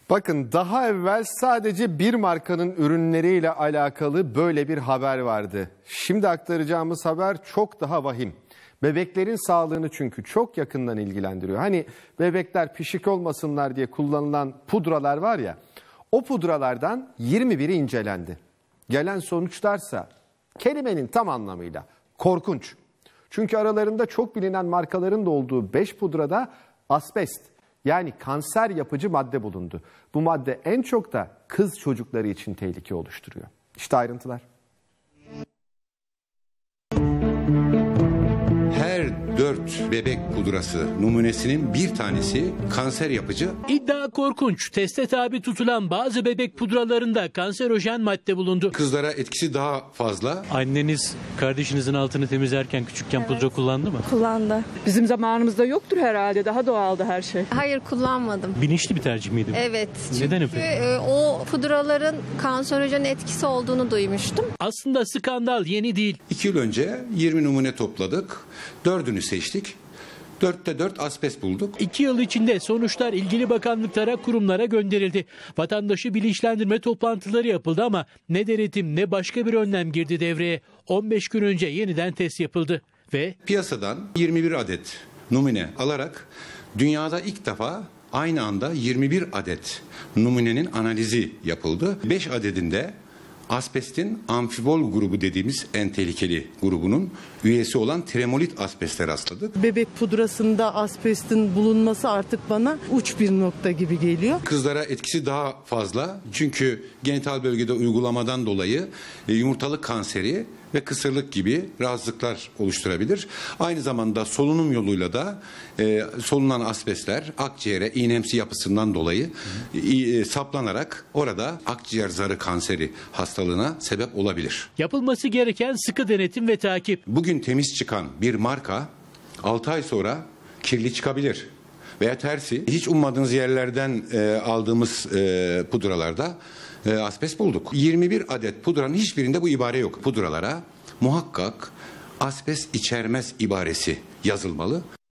Bakın daha evvel sadece bir markanın ürünleriyle alakalı böyle bir haber vardı. Şimdi aktaracağımız haber çok daha vahim. Bebeklerin sağlığını çünkü çok yakından ilgilendiriyor. Hani bebekler pişik olmasınlar diye kullanılan pudralar var ya, o pudralardan 21'i incelendi. Gelen sonuçlarsa kelimenin tam anlamıyla korkunç. Çünkü aralarında çok bilinen markaların da olduğu 5 pudrada asbest, yani kanser yapıcı madde bulundu. Bu madde en çok da kız çocukları için tehlike oluşturuyor. İşte ayrıntılar. Her 4 bebek pudrası numunesinin bir tanesi kanser yapıcı. İddia korkunç. Teste tabi tutulan bazı bebek pudralarında kanserojen madde bulundu. Kızlara etkisi daha fazla. Anneniz kardeşinizin altını temizlerken küçükken pudra kullandı mı? Kullandı. Bizim zamanımızda yoktur herhalde. Daha doğaldı her şey. Hayır, kullanmadım. Bilinçli bir tercih miydi bu? Evet. Neden Çünkü efendim? o pudraların kanserojen etkisi olduğunu duymuştum. Aslında skandal yeni değil. 2 yıl önce 20 numune topladık. 4'ünü seçtik. 4'te 4 asbest bulduk. 2 yıl içinde sonuçlar ilgili bakanlıklara, kurumlara gönderildi. Vatandaşı bilinçlendirme toplantıları yapıldı ama ne denetim ne başka bir önlem girdi devreye. 15 gün önce yeniden test yapıldı ve Piyasadan 21 adet numune alarak dünyada ilk defa aynı anda 21 adet numunenin analizi yapıldı. 5 adedinde asbestin amfibol grubu dediğimiz en tehlikeli grubunun üyesi olan tremolit asbeste rastladık. Bebek pudrasında asbestin bulunması artık bana uç bir nokta gibi geliyor. Kızlara etkisi daha fazla çünkü genital bölgede uygulamadan dolayı yumurtalık kanseri ve kısırlık gibi rahatsızlıklar oluşturabilir. Aynı zamanda solunum yoluyla da solunan asbestler akciğere iğnemsi yapısından dolayı saplanarak orada akciğer zarı kanseri hastalığına sebep olabilir. yapılması gereken sıkı denetim ve takip. Bugün temiz çıkan bir marka 6 ay sonra kirli çıkabilir. Veya tersi hiç ummadığınız yerlerden aldığımız pudralarda asbest bulduk. 21 adet pudranın hiçbirinde bu ibare yok. Pudralara muhakkak asbest içermez ibaresi yazılmalı.